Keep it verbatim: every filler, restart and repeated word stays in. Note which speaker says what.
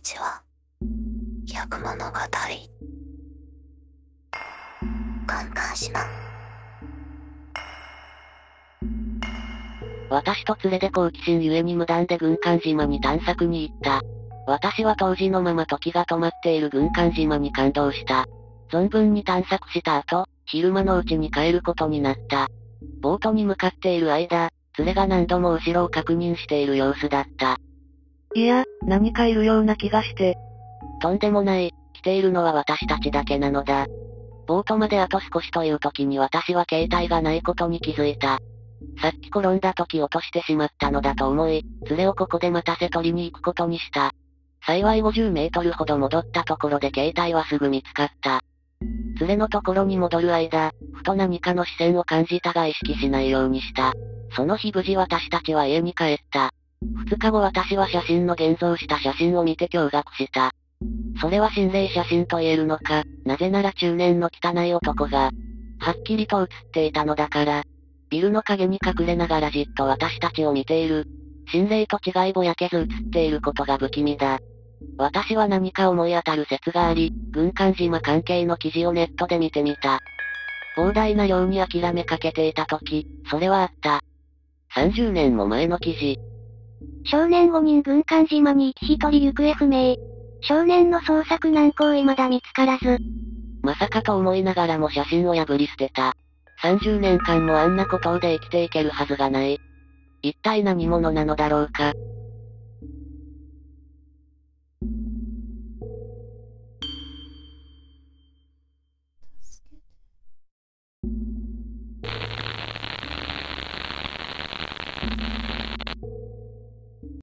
Speaker 1: ちは。百物語。カンカン島。
Speaker 2: 私と連れで好奇心ゆえに無断で軍艦島に探索に行った。私は当時のまま時が止まっている軍艦島に感動した。存分に探索した後、昼間のうちに帰ることになった。ボートに向かっている間、連れが何度も後ろを確認している様子だった。
Speaker 3: いや、何かいるような気がして。
Speaker 2: とんでもない、来ているのは私たちだけなのだ。ボートまであと少しという時に私は携帯がないことに気づいた。さっき転んだ時落としてしまったのだと思い、連れをここで待たせ取りに行くことにした。幸いごじゅうメートルほど戻ったところで携帯はすぐ見つかった。連れのところに戻る間、ふと何かの視線を感じたが意識しないようにした。その日無事私たちは家に帰った。二日後私は写真の現像した写真を見て驚愕した。それは心霊写真と言えるのか、なぜなら中年の汚い男が、はっきりと写っていたのだから。ビルの影に隠れながらじっと私たちを見ている。心霊と違いぼやけず写っていることが不気味だ。私は何か思い当たる説があり、軍艦島関係の記事をネットで見てみた。膨大な量に諦めかけていた時、それはあった。さんじゅうねんも前の記事。
Speaker 4: 少年ごにん軍艦島にいちひとり行方不明。少年の捜索難航未だ見つからず。
Speaker 2: まさかと思いながらも写真を破り捨てた。さんじゅうねんかんもあんな孤島で生きていけるはずがない。一体何者なのだろうか。